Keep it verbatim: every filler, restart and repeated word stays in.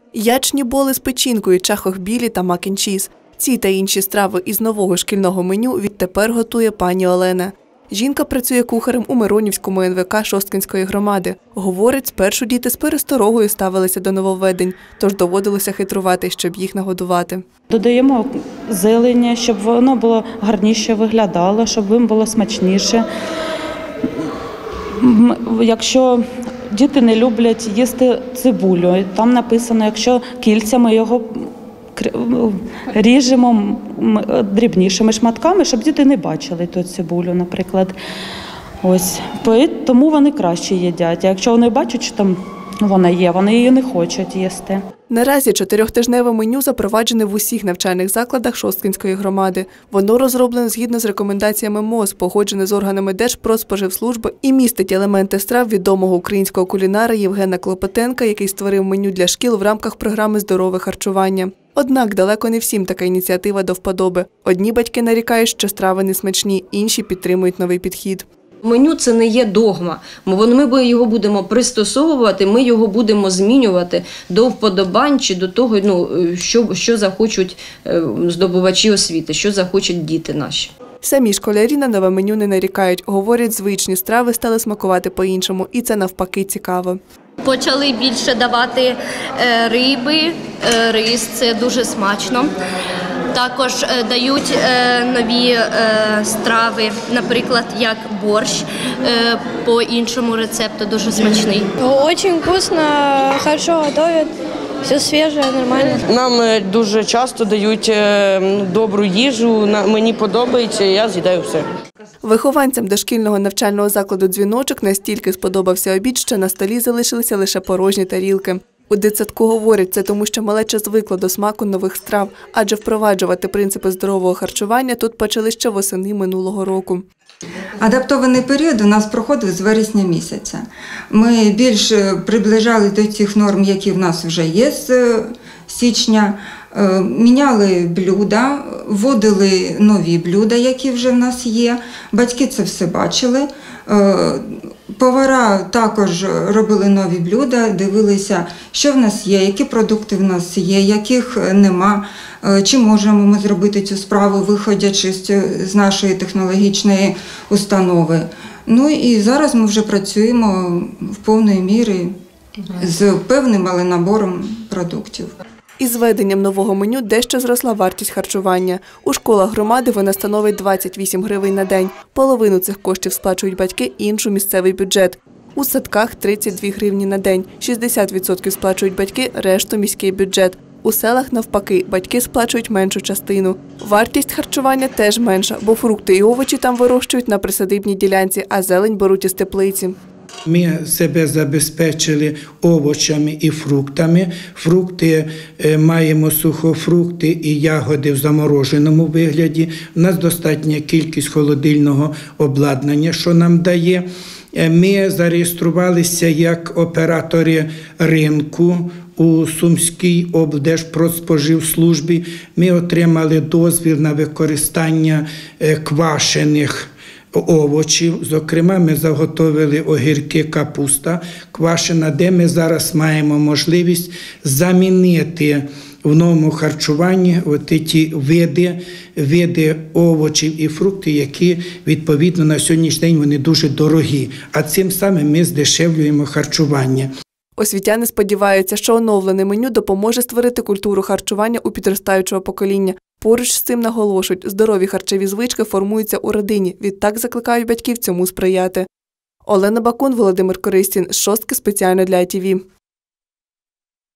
Ячні боли з печінкою, чахохбілі та мак-н-чіз. Ці та інші страви із нового шкільного меню відтепер готує пані Олена. Жінка працює кухарем у Миронівському ен ве ка Шосткинської громади. Говорить, спершу діти з пересторогою ставилися до нововведень, тож доводилося хитрувати, щоб їх нагодувати. Додаємо зелені, щоб воно було гарніше виглядало, щоб їм було смачніше. Якщо діти не люблять їсти цибулю, там написано, якщо кільцями його ріжемо дрібнішими шматками, щоб діти не бачили ту цибулю, наприклад. Ось. Тому вони краще їдять. А якщо вони бачать, що там вона є, вони її не хочуть їсти. Наразі чотирьохтижневе меню запроваджене в усіх навчальних закладах Шосткинської громади. Воно розроблене згідно з рекомендаціями ем о з, погоджене з органами Держпродспоживслужби і містить елементи страв відомого українського кулінара Євгена Клопотенка, який створив меню для шкіл в рамках програми «Здорове харчування». Однак далеко не всім така ініціатива до вподоби. Одні батьки нарікають, що страви не смачні, інші підтримують новий підхід. Меню – це не є догма. Ми його будемо пристосовувати, ми його будемо змінювати до вподобань чи до того, ну, що, що захочуть здобувачі освіти, що захочуть діти наші. Самі школярі на нове меню не нарікають. Говорять, звичні страви стали смакувати по-іншому, і це навпаки цікаво. Почали більше давати риби, рис – це дуже смачно. Також дають нові страви, наприклад, як борщ, по іншому рецепту, дуже смачний. Дуже вкусно, хорошо готують, все свіже, нормально. Нам дуже часто дають добру їжу, мені подобається, я з'їдаю все. Вихованцям дошкільного навчального закладу «Дзвіночок» настільки сподобався обід, що на столі залишилися лише порожні тарілки. У дитсадку говорять, це тому, що малеча звикла до смаку нових страв, адже впроваджувати принципи здорового харчування тут почали ще восени минулого року. Адаптований період у нас проходив з вересня місяця. Ми більш приближали до тих норм, які в нас вже є з січня, міняли блюда, вводили нові блюда, які вже в нас є. Батьки це все бачили. Повара також робили нові блюда, дивилися, що в нас є, які продукти в нас є, яких нема, чи можемо ми зробити цю справу, виходячи з нашої технологічної установи. Ну і зараз ми вже працюємо в повній мірі з певним, але набором продуктів. Із введенням нового меню дещо зросла вартість харчування. У школах громади вона становить двадцять вісім гривень на день. Половину цих коштів сплачують батьки, іншу – місцевий бюджет. У садках – тридцять дві гривні на день. шістдесят відсотків сплачують батьки, решту – міський бюджет. У селах навпаки, батьки сплачують меншу частину. Вартість харчування теж менша, бо фрукти і овочі там вирощують на присадибній ділянці, а зелень беруть із теплиці. Ми себе забезпечили овочами і фруктами. Фрукти маємо сухофрукти і ягоди в замороженому вигляді. У нас достатня кількість холодильного обладнання, що нам дає. Ми зареєструвалися як оператори ринку у Сумській облдержпродспоживслужбі. Ми отримали дозвіл на використання квашених овочів. Зокрема, ми заготовили огірки, капуста квашена, де ми зараз маємо можливість замінити в новому харчуванні ті види, види овочів і фруктів, які, відповідно, на сьогоднішній день вони дуже дорогі. А цим самим ми здешевлюємо харчування. Освітяни сподіваються, що оновлене меню допоможе створити культуру харчування у підростаючого покоління. Поруч з цим наголошують, здорові харчові звички формуються у родині, відтак закликають батьків цьому сприяти. Олена Бакун, Володимир Користін, Шостки спеціально для ай ті ві.